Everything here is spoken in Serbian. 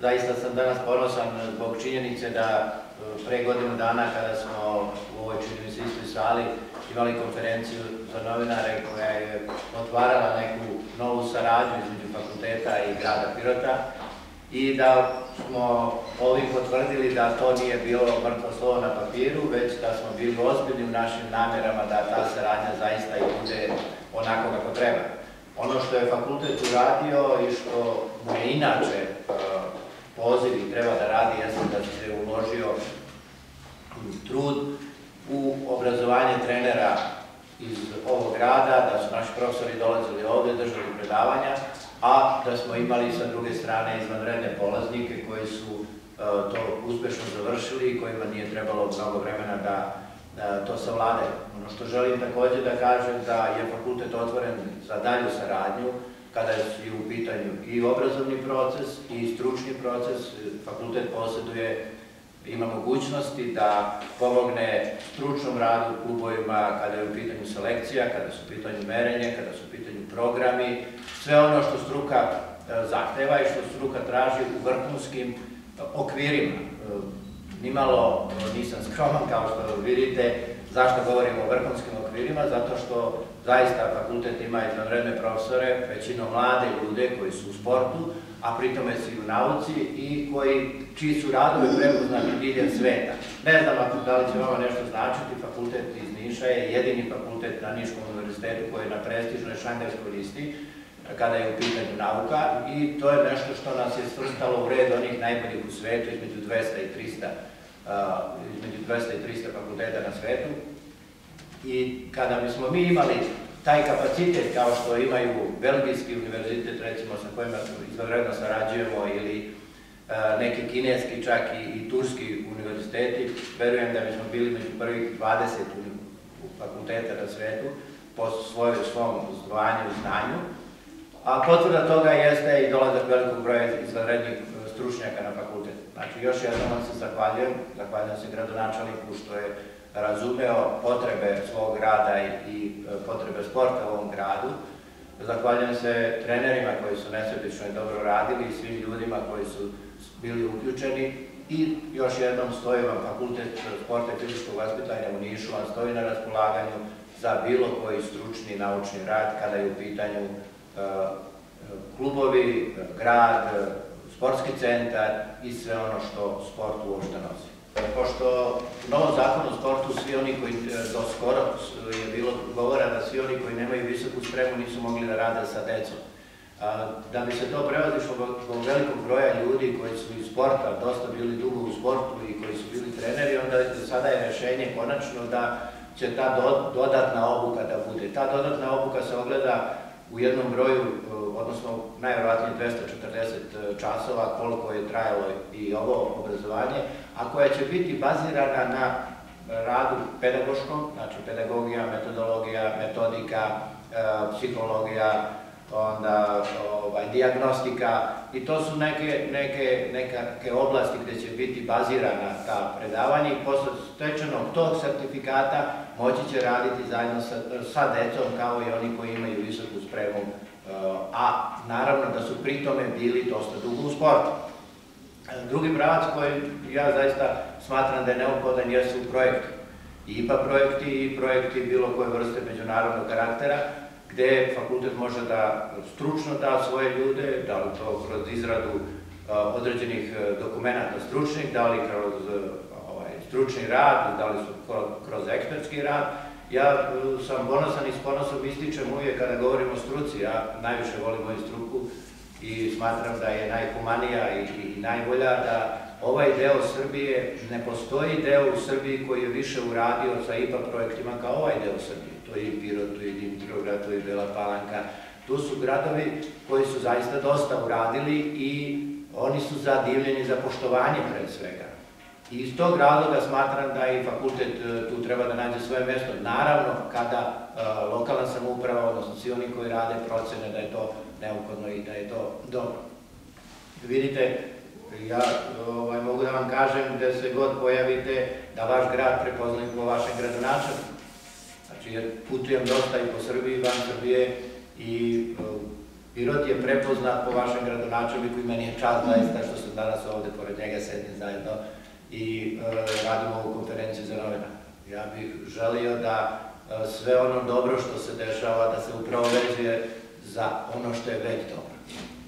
Zaista sam danas ponosan zbog činjenice da pre godinu dana kada smo u ovoj čini mi se istoj sali imali konferenciju za novinare koja je otvarala neku novu saradnju između fakulteta i grada Pirota i da smo ovim potvrdili da to nije bilo mrtvo slovo na papiru, već da smo bili ozbiljni u našim namjerama da ta saradnja zaista i bude onako kako treba. Ono što je fakultet uradio i što mu je inače poziv i treba da radi jeste da se uložio trud u obrazovanje trenera iz ovog grada, da su naši profesori dolazili ovde, držali predavanja, a da smo imali sa druge strane izvanredne polaznike koji su to uspešno završili i kojima nije trebalo mnogo vremena da to savladaju. Ono što želim takođe da kažem da je fakultet otvoren za dalju saradnju kada je u pitanju i obrazovni proces i stručni proces. Fakultet posjeduje, ima mogućnosti da pomogne stručnom radu u klubovima kada je u pitanju selekcija, kada su u pitanju merenje, kada su u pitanju programi, sve ono što struka zahteva i što struka traži u vrhunskim okvirima. Nimalo nisam skroman, kao što vidite. Zašto govorimo o vrhunskim okvirima? Zato što zaista fakultet ima izvanredne profesore, većinom mlade ljude koji su u sportu, a pritome su i u nauci i čiji su radovi prepoznati diljem sveta. Ne znam da li će vama nešto značiti, fakultet iz Niša je jedini fakultet na Niškom univerzitetu koji je na prestižnoj Šanderskoj listi kada je u pitanju nauka i to je nešto što nas je svrstalo u red onih najboljih u svetu između 200 i 300 fakulteta na svetu. I kada bismo mi imali taj kapacitet kao što imaju Belgijski univerzitet, recimo, sa kojima izvanredno sarađujemo, ili neki kineski, čak i turski univerziteti, verujem da bismo bili među prvih 20 fakulteta na svetu po svom zdvojanju i znanju. A potvrda toga jeste i dolazak velikog broja izvanrednih stručnjaka na fakultet. Znači, još jednom vam se zahvaljujem se gradonačelniku što je razumeo potrebe svog grada i potrebe sporta u ovom gradu. Zahvaljujem se trenerima koji su nesebično i dobro radili i svim ljudima koji su bili uključeni i još jednom stoji vam Fakultet sporta i fizičkog vaspitanja u Nišu, vam stoji na raspolaganju za bilo koji stručni naučni rad kada je u pitanju klubovi, grad, sportski centar i sve ono što sport uopšte nosi. Pošto u novom zakonu o sportu svi oni koji do skoro je bilo govora da svi oni koji nemaju visoku spremu nisu mogli da rade sa decom. Da bi se to prevazišlo zbog velikog broja ljudi koji su iz sporta dosta bili dugo u sportu i koji su bili treneri, onda sada je rešenje konačno da će ta dodatna obuka da bude. Ta dodatna obuka se ogleda u jednom broju, odnosno najverovatnije 240 časova koliko je trajalo i ovo obrazovanje, a koja će biti bazirana na radu pedagoškom, znači pedagogija, metodologija, metodika, psihologija, onda dijagnostika i to su neke oblasti gde će biti bazirana ta predavanja i posle stečenog tog sertifikata moći će raditi zajedno sa decom kao i oni koji imaju visoku spremu, a naravno da su pri tome bili dosta dugo u sportu. Drugi pravac koji ja zaista smatram da je neophodan jesu projekti. I IPA projekti i projekti bilo koje vrste međunarodnog karaktera, gde fakultet može da stručno da svoje ljude, da li to kroz izradu određenih dokumenta stručnih, da li kroz stručni rad, da li su kroz ekspertski rad. Ja sam ponosan i s ponosom ističem uvijek kada govorim o struci, ja najviše volim moju struku i smatram da je najhumanija i najbolja, da ovaj deo Srbije, ne postoji deo u Srbiji koji je više uradio sa IPA projektima kao ovaj deo Srbije. To je i Pirot, to je i Dimitrovgrad, to je i Bela Palanka. Tu su gradovi koji su zaista dosta uradili i oni su zadivljeni za poštovanje pre svega. I iz tog razloga smatram da i fakultet tu treba da nađe svoje mesto. Naravno, kada lokalna samouprava, odnosno svi oni koji rade procene da je to neophodno i da je to dobro. Vidite, ja mogu da vam kažem da se god pojavite da vaš grad prepoznaju po vašem gradonačelniku. Znači, jer putujem dosta i po Srbiji, van Srbije i Pirot je prepoznat po vašem gradonačelniku i meni je čast zaista što sam danas ovde pored njega, sedim zajedno i radimo ovu konferenciju za novina. Ja bih želio da sve ono dobro što se dešava, da se upravo vezuje za ono što je već dobro.